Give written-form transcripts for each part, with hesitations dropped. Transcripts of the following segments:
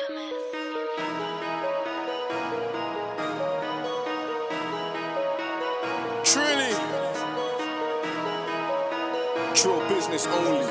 Truly, true business only.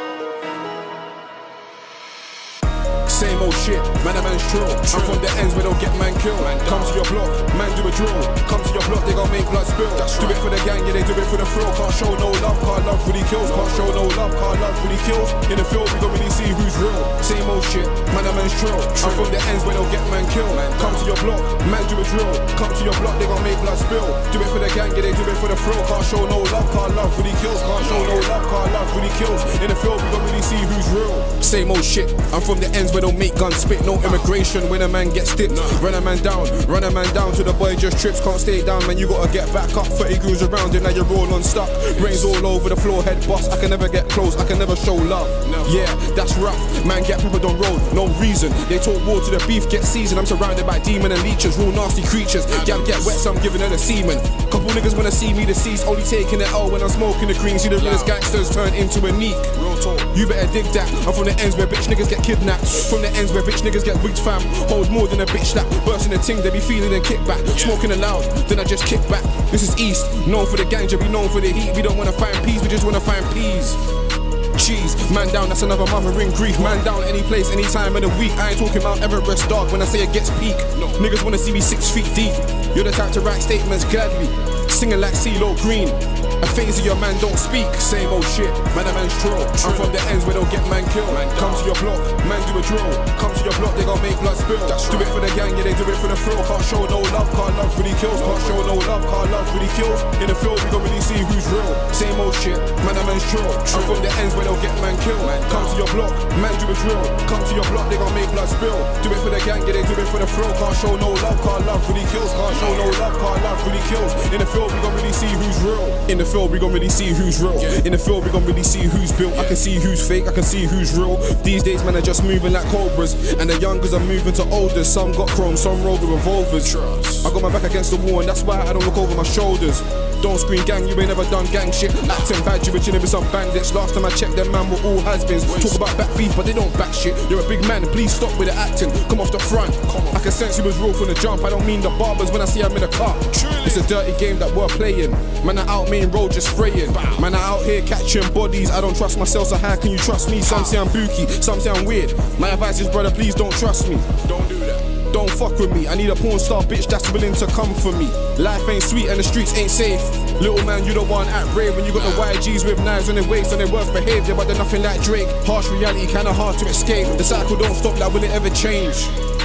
Same old shit, man a man's true. I'm from the ends where don't get man killed. Come to your block, man do a drill. Come to your block, they gon' make blood spill. Do it for the gang, yeah they do it for the thrill. Can't show no love, car love really kills. Can't show no love, car love really kills. In the field we don't really see who's real. Same old shit, man a man's true. I'm from the ends where don't get man killed. Come to your block, man do a drill. Come to your block, they gon' make blood spill. Do it for the gang, yeah they do it for the thrill. Can't show no love, car love really kills. Can't show no love, car love really kills. In the field we don't really see who's real. Same old shit, I'm from the ends where don't make guns spit. No immigration when a man gets tipped. Run a man down to the boy just trips. Can't stay down man, you gotta get back up. 30 goons around it, now you're all on stuck. Brains all over the floor, head bust. I can never get close, I can never show love. Yeah, that's rough, man get peppered on road, no reason. They talk war to the beef, get seasoned. I'm surrounded by demon and leeches, real nasty creatures. Gal get wet, so I'm giving her the semen. Couple niggas wanna see me deceased, only taking the L when I'm smoking the green. See the realest gangsters turn into a neek. You better dig that, I'm from the ends where bitch niggas get kidnapped. From the ends where bitch niggas get wigged fam. Hold more than a bitch slap, bursting the ting, they be feeling and kick back. Smoking aloud, then I just kick back. This is East, known for the ganja, we known for the heat. We don't wanna find peace, we just wanna find peas. Cheese, man down, that's another mothering grief. Man down any place, any time of the week. I ain't talking about Everest dog when I say it gets peak. Niggas wanna see me 6 feet deep. You're the type to write statements gladly, singing like CeeLo Green. A phase of your man don't speak. Same old shit, man a man's true. I'm from the ends where don't get man killed. Come to your block, man do a drill. Come to your block, they gon' make blood spill. Do it for the gang, yeah they do it for the thrill. Can't show no love, car love really kills. Can't show no love, car love really kills. In the field we don't really see who's real. Same old shit, man a man's true. I'm from the ends where don't get man killed. Come to your block, man do a drill. Come to your block, they gon' make blood spill. Do it for the gang, yeah they do it for the thrill. Can't show no love, car love really kills. Can't show no love, car love really kills. In the field we gon' really see who's real. In the field we gon' really see who's real. In the field we gon' really see who's built. I can see who's fake, I can see who's real. These days man are just moving like cobras, and the youngers are moving to older. Some got chrome, some roll with revolvers. I got my back against the wall and that's why I don't look over my shoulders. Don't scream gang, you ain't never done gang shit. Acting bad, you were chilling with some bandits. Last time I checked, them man were all has-beens. Talk about back beef, but they don't back shit. You're a big man, please stop with the acting. Come off the front. I can sense you was real from the jump. I don't mean the barbers when I see I'm in the car. It's a dirty game that we're playing. Man are out main road just spraying. Man are out here catching bodies. I don't trust myself, so how can you trust me? Some say I'm booky, some say I'm weird. My advice is, brother, please don't trust me. Don't do that. Don't fuck with me, I need a porn star bitch that's willing to come for me. Life ain't sweet and the streets ain't safe. Little man, you the one at brave when you got the YGs with knives on their waist and their worst behaviour, but they're nothing like Drake. Harsh reality, kinda hard to escape. The cycle don't stop, like will it ever change?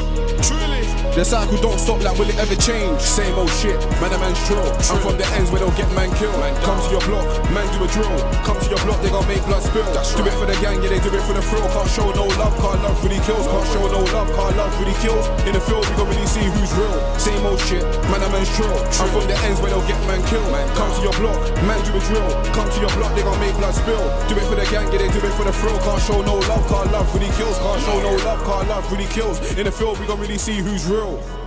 Truly. The cycle don't stop, like will it ever change? Same old shit, man a man's true. I'm from the ends where don't get man killed. Come to your block, man do a drill. Come to your block, they gon' make blood spill. Do it for the gang, yeah they do it for the thrill. Can't show no love, car love really kills. Can't show no love, car love really kills. In the field we gon' really see who's real. Same old shit, man a man's true. I'm from the ends where don't get man killed. Come to your block, man do a drill. Come to your block, they gon' make blood spill. Do it for the gang, yeah they do it for the thrill. Can't show no love, car love really kills. Can't show no love, car love really kills. In the field we gon' really see who's real.